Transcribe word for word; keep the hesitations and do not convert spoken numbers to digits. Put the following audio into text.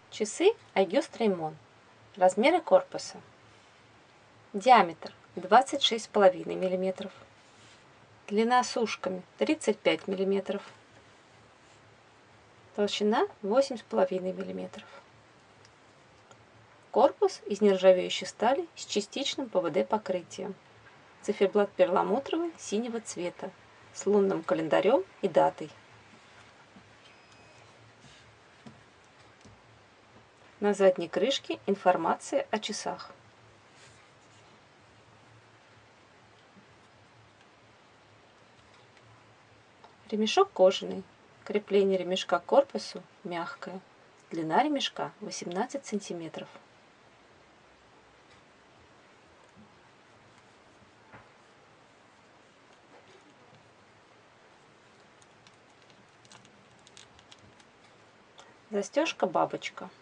Часы August Raymond. Размеры корпуса. Диаметр двадцать шесть с половиной миллиметров. Длина с ушками тридцать пять миллиметров. Толщина восемь с половиной миллиметров. Корпус из нержавеющей стали с частичным ПВД покрытием. Циферблат перламутровый синего цвета с лунным календарем и датой. На задней крышке информация о часах. Ремешок кожаный. Крепление ремешка к корпусу мягкое. Длина ремешка восемнадцать сантиметров. Застежка бабочка.